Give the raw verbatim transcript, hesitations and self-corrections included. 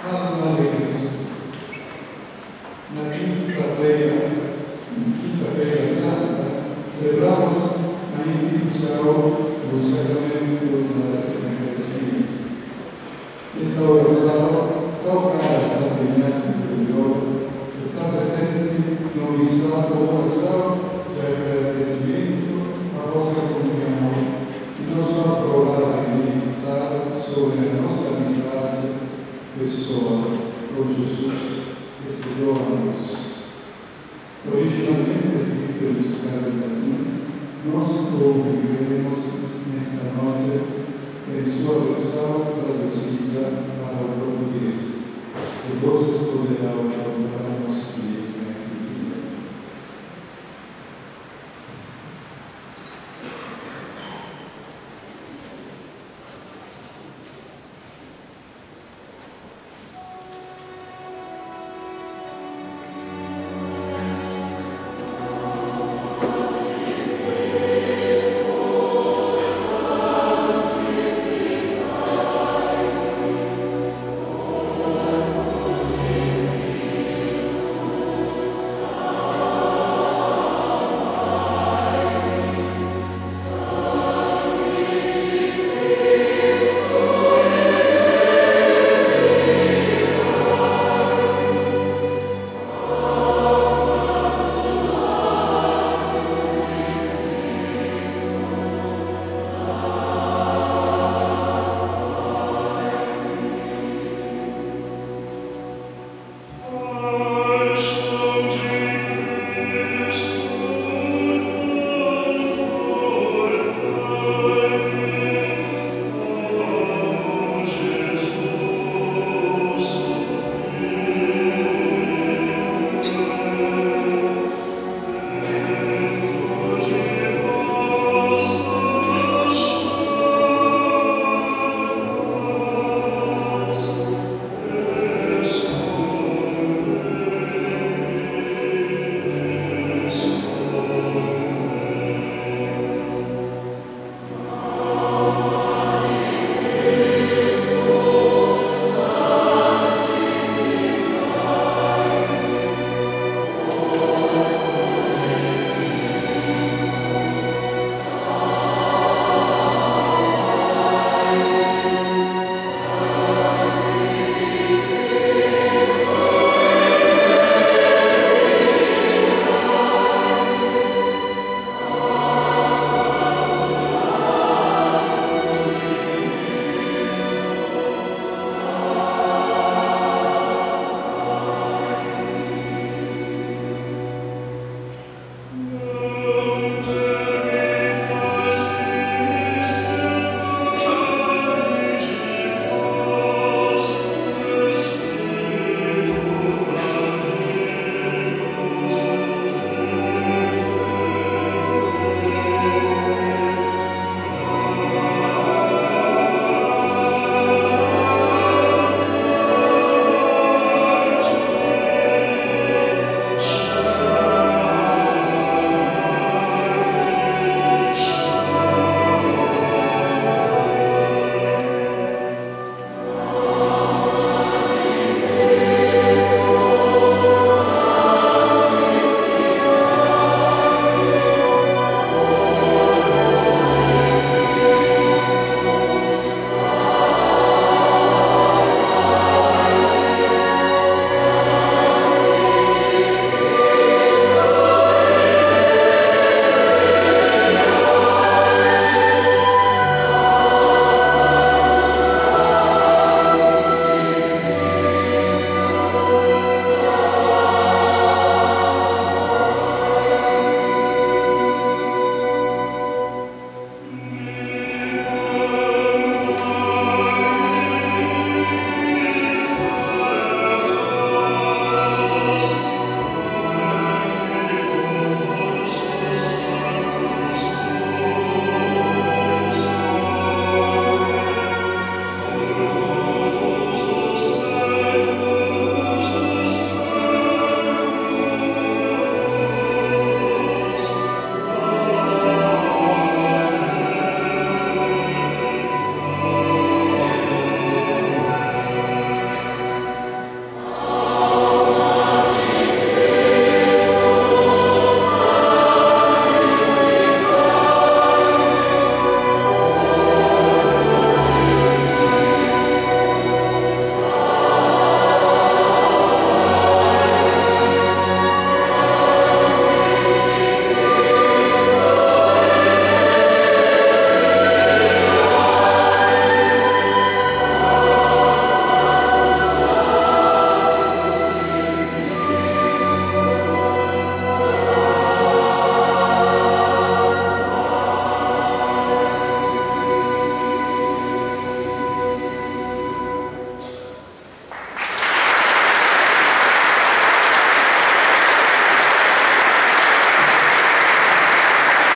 Adorareis. Na quinta-feira, quinta-feira santa, celebramos a instituição do sacramento da Eucaristia. Esta oração, tão cara à Santa Igreja Superior, está presente no missal da oração de agradecimento à vossa comunhão e nos faz provar e meditar sobre a nossa amizade pessoal com Jesus que se deu a nós. Originalmente escrito no Evangelho da Mãe, nós conviveremos nesta noite em sua versão traduzida para o português, que vocês poderão